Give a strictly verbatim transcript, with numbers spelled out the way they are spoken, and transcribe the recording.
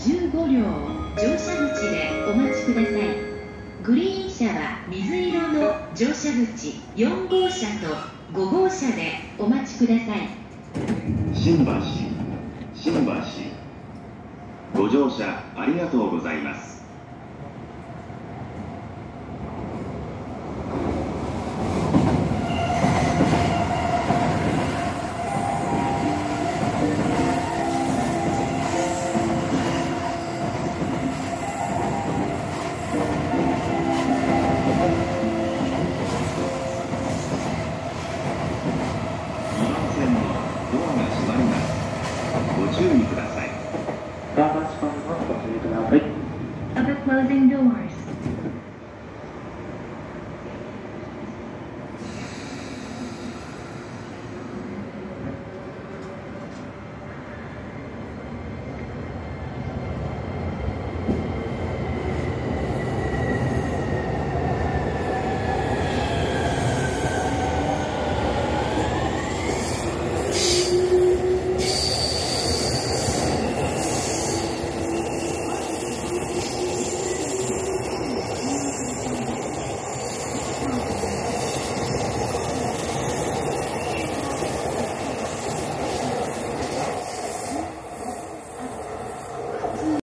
じゅうごりょう、乗車口でお待ちください。グリーン車は水色の乗車口よんごうしゃとごごうしゃでお待ちください。 新橋、新橋、ご乗車ありがとうございます。にばんせんのドアが閉まります。ご注意ください。